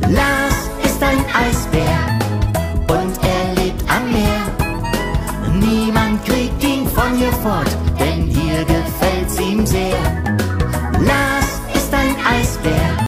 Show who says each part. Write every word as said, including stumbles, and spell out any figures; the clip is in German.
Speaker 1: Lars ist ein Eisbär und er lebt am Meer. Niemand kriegt ihn von hier fort.